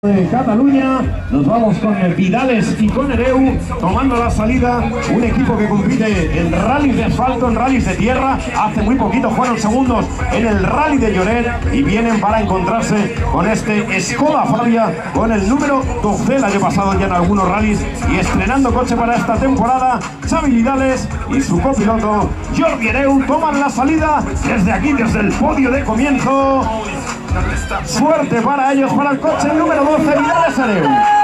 De Cataluña, nos vamos con Vidales y con Ereu tomando la salida, un equipo que compite en rallies de asfalto, en rallies de tierra. Hace muy poquito fueron segundos en el rally de Lloret y vienen para encontrarse con este Skoda Fabia con el número 12 el año pasado ya en algunos rallies y estrenando coche para esta temporada. Xavi Vidales y su copiloto Jordi Ereu toman la salida desde aquí, desde el podio de comienzo. Suerte para ellos, para el coche número 12, Vidales Ereu.